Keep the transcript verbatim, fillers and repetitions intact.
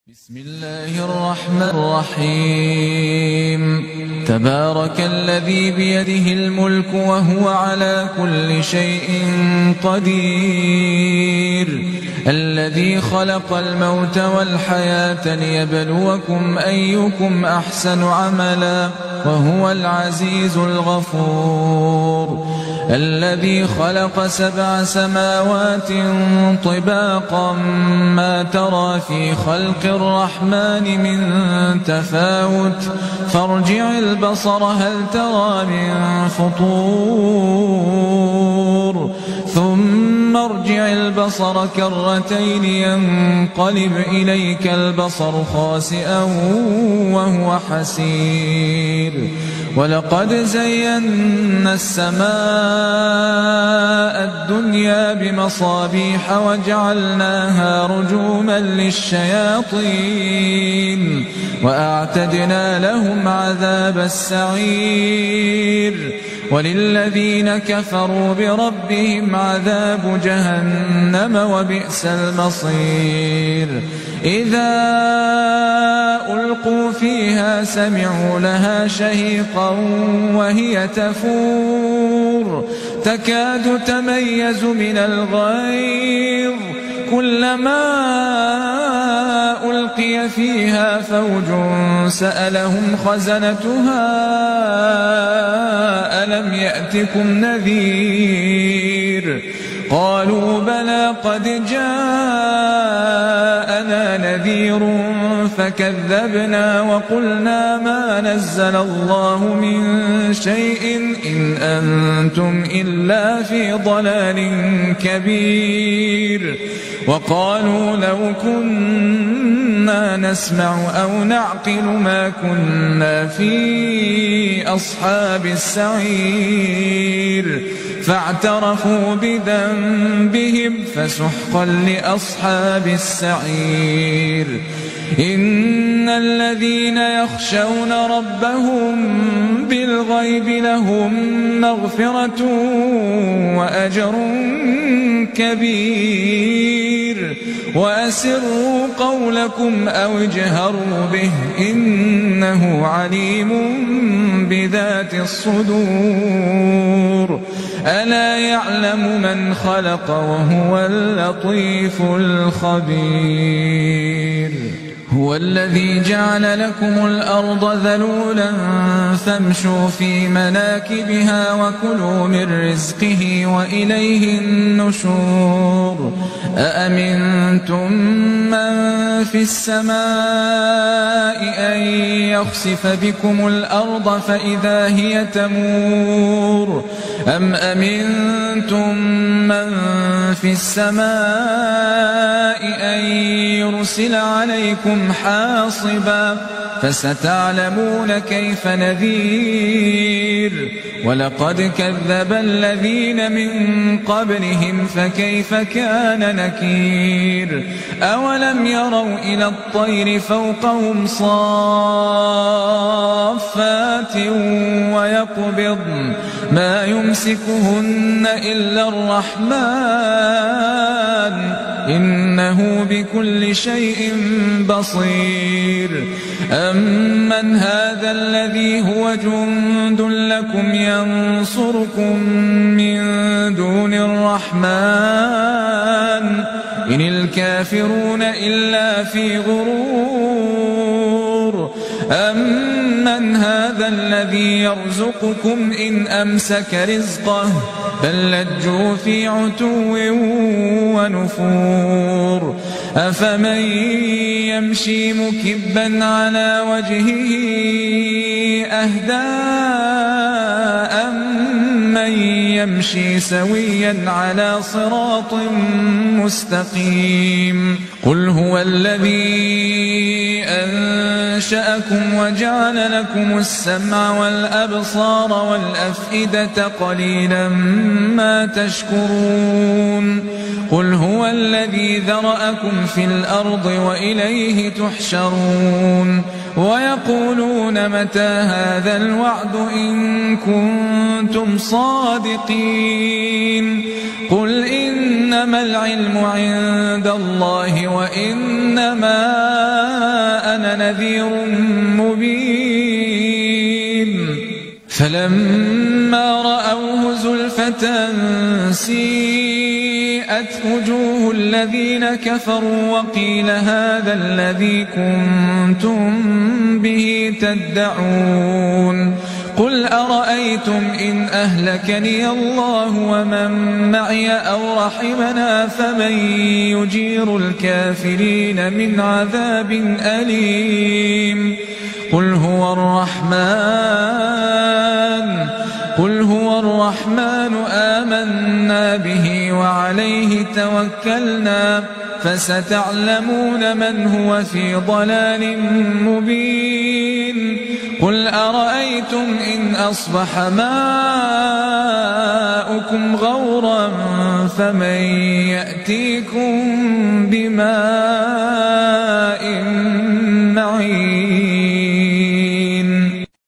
بسم الله الرحمن الرحيم. تبارك الذي بيده الملك وهو على كل شيء قدير، الذي خلق الموت والحياة ليبلوكم أيكم أحسن عملا وهو العزيز الغفور، الذي خلق سبع سماوات طباقا ما ترى في خلق الرحمن من تفاوت فارجع البصر هل ترى من فطور ثم ارجع البصر كرتين ينقلب إليك البصر خاسئا وهو حسير. ولقد زينا السماء الدنيا بمصابيح وجعلناها رجوما للشياطين وأعتدنا لهم عذاب السعير. وللذين كفروا بربهم عذاب جهنم وبئس المصير. إذا ألقوا فيها سمعوا لها شهيقا وهي تفور تكاد تميز من الغيظ كلما ألقي فيها فوج سألهم خزنتها ألم يأتكم نذير قالوا بلى قد جاءنا نذير فكذبنا وقلنا ما نزل الله من شيء إن أنتم إلا في ضلال كبير. وقالوا لو كنا نسمع أو نعقل ما كنا في أصحاب السعير فاعترفوا بذنبهم فسحقا لأصحاب السعير. إن الذين يخشون ربهم بالغيب لهم مغفرة وأجر كبير. وأسروا قولكم أو اجهروا به إنه عليم بذات الصدور. ألا يعلم من خلق وهو اللطيف الخبير. هو الذي جعل لكم الأرض ذلولا فامشوا في مناكبها وكلوا من رزقه وإليه النشور. أأمنتم من في السماء أن يخسف بكم الأرض فإذا هي تمور أم أمنتم من في السماء أن يرسل عليكم حاصبا فستعلمون كيف نذير. ولقد كذب الذين من قبلهم فكيف كان نكير. أولم يروا إلى الطير فوقهم صافات ويقبضن ما يمسكهن إلا الرحمن إنه بكل شيء بصير. أمن هذا الذي هو جند لكم ينصركم من دون الرحمن إن الكافرون إلا في غرور. أمن هذا الذي يرزقكم إن أمسك رزقه بل لجوا في عتو ونفور. أفمن يمشي مكبا على وجهه أهدى أمن يمشي سويا على صراط مستقيم. قل هو الذي أنشأكم وجعل لكم السمع والأبصار والأفئدة قليلا ما تشكرون. قل هو الذي ذرأكم في الأرض وإليه تحشرون. ويقولون متى هذا الوعد إن كنتم صادقين. قل إنما العلم عند الله وإنما نذير مبين فلما رأوه زلفة سيئت وجوه الذين كفروا وقيل هذا الذي كنتم به تدعون قل أرأيتم إن أهلكني الله ومن معي أو رحمنا فمن يجير الكافرين من عذاب أليم قل هو الرحمن قل هو الرحمن آمنا به وعليه توكلنا فستعلمون من هو في ضلال مبين قل أرأيتم إن أصبح ماؤكم غورا فمن يأتيكم بماء معين